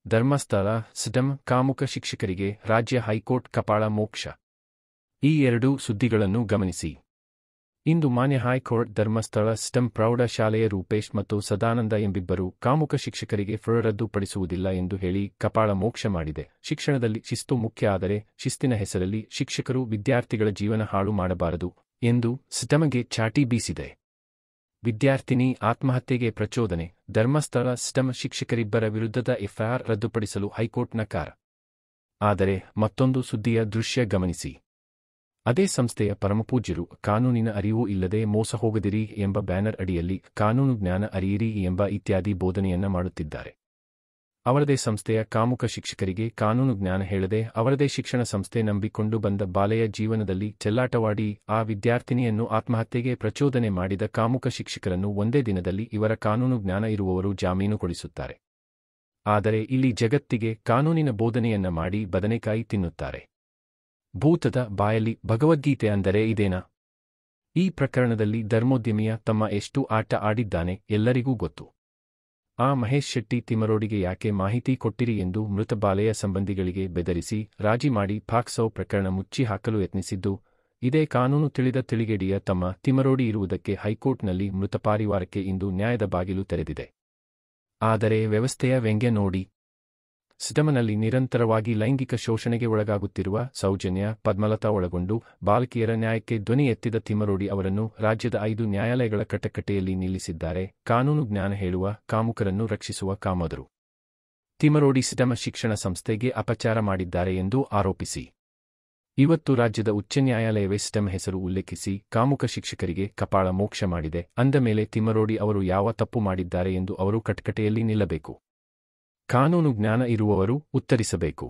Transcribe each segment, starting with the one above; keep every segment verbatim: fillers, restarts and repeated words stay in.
ಧರ್ಮಸ್ಥಳ ಸಿಡಂ ಕಾಮುಕ ಶಿಕ್ಷಕರಿಗೆ ರಾಜ್ಯ ಹೈಕೋರ್ಟ್ ಕಪಾಳ ಮೋಕ್ಷ. ಈ ಎರಡೂ ಸುದ್ದಿಗಳನ್ನು ಗಮನಿಸಿ. ಇಂದು ಮಾನ್ಯ ಹೈಕೋರ್ಟ್ ಧರ್ಮಸ್ಥಳ ಸಿಡಂ ಪ್ರೌಢ ಶಾಲೆಯ ರೂಪೇಶ್ ಮತ್ತು ಸದಾನಂದ ಎಂಬಿಬ್ಬರು ಕಾಮುಕ ಶಿಕ್ಷಕರಿಗೆ ಫ ರದ್ದುಪಡಿಸುವುದಿಲ್ಲ ಎಂದು ಹೇಳಿ ಕಪಾಳ ಮೋಕ್ಷ ಮಾಡಿದೆ. ಶಿಕ್ಷಣದಲ್ಲಿ ಶಿಸ್ತು ಮುಖ್ಯ, ಆದರೆ ಶಿಸ್ತಿನ ಹೆಸರಲ್ಲಿ ಶಿಕ್ಷಕರು ವಿದ್ಯಾರ್ಥಿಗಳ ಜೀವನ ಹಾಳು ಮಾಡಬಾರದು ಎಂದು ಸಿಡಂಗೆ ಚಾಟಿ ಬೀಸಿದೆ. ವಿದ್ಯಾರ್ಥಿನಿ ಆತ್ಮಹತ್ಯೆಗೆ ಪ್ರಚೋದನೆ, ಧರ್ಮಸ್ಥಳ ಸಿಡಂ ಶಿಕ್ಷಕರಿಬ್ಬರ ವಿರುದ್ಧದ ಎಫ್ಐಆರ್ ರದ್ದುಪಡಿಸಲು ಹೈಕೋರ್ಟ್ ನಕಾರ. ಆದರೆ ಮತ್ತೊಂದು ಸುದ್ದಿಯ ದೃಶ್ಯ ಗಮನಿಸಿ. ಅದೇ ಸಂಸ್ಥೆಯ ಪರಮಪೂಜ್ಯರು ಕಾನೂನಿನ ಅರಿವು ಇಲ್ಲದೆ ಮೋಸ ಹೋಗದಿರಿ ಎಂಬ ಬ್ಯಾನರ್ ಅಡಿಯಲ್ಲಿ ಕಾನೂನು ಜ್ಞಾನ ಅರಿಯಿರಿ ಎಂಬ ಇತ್ಯಾದಿ ಬೋಧನೆಯನ್ನ ಮಾಡುತ್ತಿದ್ದಾರೆ. ಅವರದೇ ಸಂಸ್ಥೆಯ ಕಾಮುಕ ಶಿಕ್ಷಕರಿಗೆ ಕಾನೂನು ಜ್ಞಾನ ಹೇಳದೆ ಅವರದೇ ಶಿಕ್ಷಣ ಸಂಸ್ಥೆ ನಂಬಿಕೊಂಡು ಬಂದ ಬಾಲೆಯ ಜೀವನದಲ್ಲಿ ಚೆಲ್ಲಾಟವಾಡಿ ಆ ವಿದ್ಯಾರ್ಥಿನಿಯನ್ನು ಆತ್ಮಹತ್ಯೆಗೆ ಪ್ರಚೋದನೆ ಮಾಡಿದ ಕಾಮುಕ ಶಿಕ್ಷಕರನ್ನು ಒಂದೇ ದಿನದಲ್ಲಿ ಇವರ ಕಾನೂನು ಜ್ಞಾನ ಇರುವವರು ಜಾಮೀನು ಕೊಡಿಸುತ್ತಾರೆ. ಆದರೆ ಇಲ್ಲಿ ಜಗತ್ತಿಗೆ ಕಾನೂನಿನ ಬೋಧನೆಯನ್ನ ಮಾಡಿ ಬದನೆಕಾಯಿ ತಿನ್ನುತ್ತಾರೆ. ಭೂತದ ಬಾಯಲ್ಲಿ ಭಗವದ್ಗೀತೆ ಅಂದರೆ ಇದೇನಾ? ಈ ಪ್ರಕರಣದಲ್ಲಿ ಧರ್ಮೋದ್ಯಮಿಯ ತಮ್ಮ ಎಷ್ಟು ಆಟ ಆಡಿದ್ದಾನೆ ಎಲ್ಲರಿಗೂ ಗೊತ್ತು. ಆ ಮಹೇಶ್ ಶೆಟ್ಟಿ ತಿಮರೋಡಿಗೆ ಯಾಕೆ ಮಾಹಿತಿ ಕೊಟ್ಟಿರಿ ಎಂದು ಮೃತ ಬಾಲೆಯ ಸಂಬಂಧಿಗಳಿಗೆ ಬೆದರಿಸಿ ರಾಜಿ ಮಾಡಿ ಪಾಕ್ಸೋ ಪ್ರಕರಣ ಮುಚ್ಚಿ ಹಾಕಲು ಯತ್ನಿಸಿದ್ದು, ಇದೇ ಕಾನೂನು ತಿಳಿದ ತಿಳಿಗೇಡಿಯ ತಮ್ಮ ತಿಮರೋಡಿ ಇರುವುದಕ್ಕೆ ಹೈಕೋರ್ಟ್ನಲ್ಲಿ ಮೃತ ಪಾರಿವಾರಕ್ಕೆ ಇಂದು ನ್ಯಾಯದ ಬಾಗಿಲು ತೆರೆದಿದೆ. ಆದರೆ ವ್ಯವಸ್ಥೆಯ ವ್ಯಂಗ್ಯ ನೋಡಿ. ಸಿಡಂನಲ್ಲಿ ನಿರಂತರವಾಗಿ ಲೈಂಗಿಕ ಶೋಷಣೆಗೆ ಒಳಗಾಗುತ್ತಿರುವ ಸೌಜನ್ಯ, ಪದ್ಮಲತಾ ಒಳಗೊಂಡು ಬಾಲಕಿಯರ ನ್ಯಾಯಕ್ಕೆ ಧ್ವನಿ ಎತ್ತಿದ ತಿಮರೋಡಿ ಅವರನ್ನು ರಾಜ್ಯದ ಐದು ನ್ಯಾಯಾಲಯಗಳ ಕಟಕಟೆಯಲ್ಲಿ ನಿಲ್ಲಿಸಿದ್ದಾರೆ. ಕಾನೂನು ಜ್ಞಾನ ಹೇಳುವ ಕಾಮುಕರನ್ನು ರಕ್ಷಿಸುವ ಕಾಮದರು ತಿಮರೋಡಿ ಸಿಡಂ ಶಿಕ್ಷಣ ಸಂಸ್ಥೆಗೆ ಅಪಚಾರ ಮಾಡಿದ್ದಾರೆ ಎಂದು ಆರೋಪಿಸಿ ಇವತ್ತು ರಾಜ್ಯದ ಉಚ್ಚ ನ್ಯಾಯಾಲಯವೇ ಸಿಡಂ ಹೆಸರು ಉಲ್ಲೇಖಿಸಿ ಕಾಮುಕ ಶಿಕ್ಷಕರಿಗೆ ಕಪಾಳ ಮೋಕ್ಷ ಮಾಡಿದೆ. ಅಂದ ಮೇಲೆ ತಿಮರೋಡಿ ಅವರು ಯಾವ ತಪ್ಪು ಮಾಡಿದ್ದಾರೆ ಎಂದು ಅವರು ಕಟಕಟೆಯಲ್ಲಿ ನಿಲ್ಲಬೇಕು. ಕಾನೂನು ಜ್ಞಾನ ಇರುವವರು ಉತ್ತರಿಸಬೇಕು.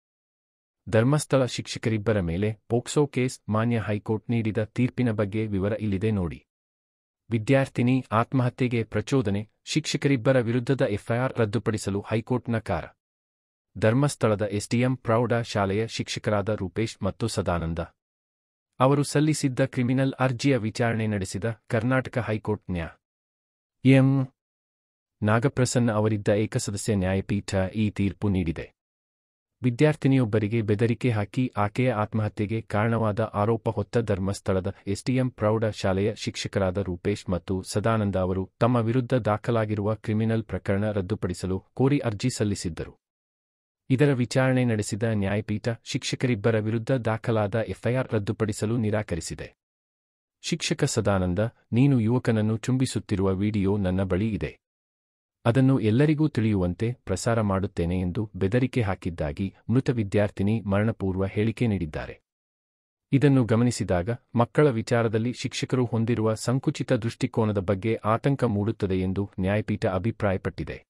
ಧರ್ಮಸ್ಥಳ ಶಿಕ್ಷಕರಿಬ್ಬರ ಮೇಲೆ ಪೋಕ್ಸೋ ಕೇಸ್, ಮಾನ್ಯ ಹೈಕೋರ್ಟ್ ನೀಡಿದ ತೀರ್ಪಿನ ಬಗ್ಗೆ ವಿವರ ಇಲ್ಲಿದೆ ನೋಡಿ. ವಿದ್ಯಾರ್ಥಿನಿ ಆತ್ಮಹತ್ಯೆಗೆ ಪ್ರಚೋದನೆ, ಶಿಕ್ಷಕರಿಬ್ಬರ ವಿರುದ್ಧದ ಎಫ್ಐಆರ್ ರದ್ದುಪಡಿಸಲು ಹೈಕೋರ್ಟ್ ನಕಾರ. ಧರ್ಮಸ್ಥಳದ ಎಸ್ಡಿಎಂ ಪ್ರೌಢ ಶಾಲೆಯ ಶಿಕ್ಷಕರಾದ ರೂಪೇಶ್ ಮತ್ತು ಸದಾನಂದ ಅವರು ಸಲ್ಲಿಸಿದ್ದ ಕ್ರಿಮಿನಲ್ ಅರ್ಜಿಯ ವಿಚಾರಣೆ ನಡೆಸಿದ ಕರ್ನಾಟಕ ಹೈಕೋರ್ಟ್ ನ್ಯಾ. ಎಂ. ನಾಗಪ್ರಸನ್ನ ಅವರಿದ್ದ ಏಕಸದಸ್ಯ ನ್ಯಾಯಪೀಠ ಈ ತೀರ್ಪು ನೀಡಿದೆ. ವಿದ್ಯಾರ್ಥಿನಿಯೊಬ್ಬರಿಗೆ ಬೆದರಿಕೆ ಹಾಕಿ ಆಕೆಯ ಆತ್ಮಹತ್ಯೆಗೆ ಕಾರಣವಾದ ಆರೋಪ ಹೊತ್ತ ಧರ್ಮಸ್ಥಳದ ಎಸ್ಡಿಎಂ ಪ್ರೌಢ ಶಾಲೆಯ ಶಿಕ್ಷಕರಾದ ರೂಪೇಶ್ ಮತ್ತು ಸದಾನಂದ ಅವರು ತಮ್ಮ ವಿರುದ್ಧ ದಾಖಲಾಗಿರುವ ಕ್ರಿಮಿನಲ್ ಪ್ರಕರಣ ರದ್ದುಪಡಿಸಲು ಕೋರಿ ಅರ್ಜಿ ಸಲ್ಲಿಸಿದ್ದರು. ಇದರ ವಿಚಾರಣೆ ನಡೆಸಿದ ನ್ಯಾಯಪೀಠ ಶಿಕ್ಷಕರಿಬ್ಬರ ವಿರುದ್ಧ ದಾಖಲಾದ ಎಫ್ಐಆರ್ ರದ್ದುಪಡಿಸಲು ನಿರಾಕರಿಸಿದೆ. ಶಿಕ್ಷಕ ಸದಾನಂದ, ನೀನು ಯುವಕನನ್ನು ಚುಂಬಿಸುತ್ತಿರುವ ವಿಡಿಯೋ ನನ್ನ ಬಳಿ ಇದೆ. ಅದನ್ನು ಎಲ್ಲರಿಗೂ ತಿಳಿಯುವಂತೆ ಪ್ರಸಾರ ಮಾಡುತ್ತೇನೆ ಎಂದು ಬೆದರಿಕೆ ಹಾಕಿದ್ದಾಗಿ ಮೃತ ವಿದ್ಯಾರ್ಥಿನಿ ಮರಣಪೂರ್ವ ಹೇಳಿಕೆ ನೀಡಿದ್ದಾರೆ. ಇದನ್ನು ಗಮನಿಸಿದಾಗ ಮಕ್ಕಳ ವಿಚಾರದಲ್ಲಿ ಶಿಕ್ಷಕರು ಹೊಂದಿರುವ ಸಂಕುಚಿತ ದೃಷ್ಟಿಕೋನದ ಬಗ್ಗೆ ಆತಂಕ ಮೂಡುತ್ತದೆ ಎಂದು ನ್ಯಾಯಪೀಠ ಅಭಿಪ್ರಾಯಪಟ್ಟಿದೆ.